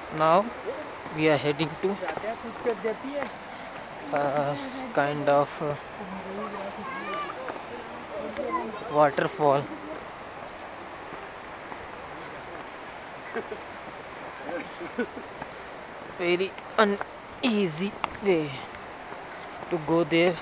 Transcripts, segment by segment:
Now we are heading to kind of waterfall. Very uneasy way to go there.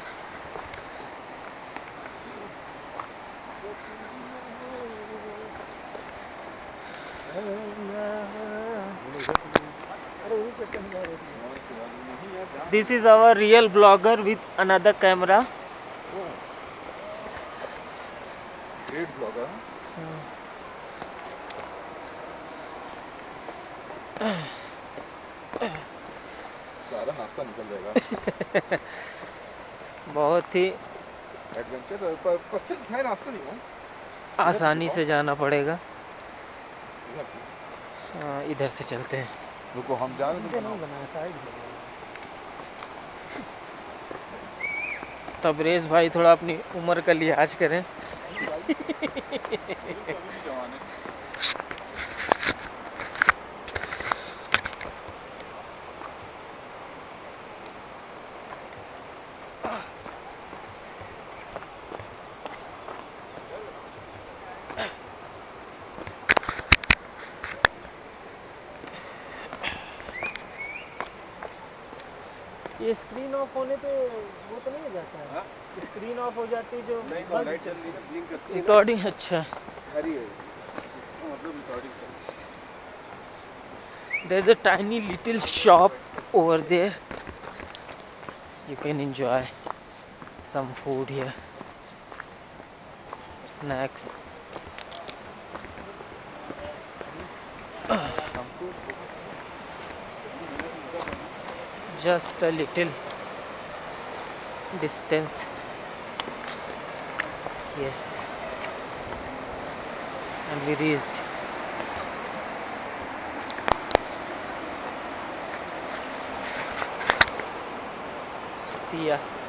This is our real blogger with another camera. Great blogger. सारा नाश्ता निकल जाएगा। बहुत ही adventure पर है रास्ता नहीं है। आसानी से जाना पड़ेगा। इधर से चलते हैं। रुको हम जा रहे हैं। नहीं बनाया साइड। तबरेज भाई थोड़ा अपनी उम्र का लिहाज करें। ये स्क्रीन ऑफ होने पे वो तो नहीं हो जाता है? स्क्रीन ऑफ हो जाती है जो लाइट चल रही है ब्लिंक करती है रिकॉर्डिंग। अच्छा there is a tiny little shop over there. You can enjoy some food here, snacks. Just a little distance. Yes, and we reached. See ya.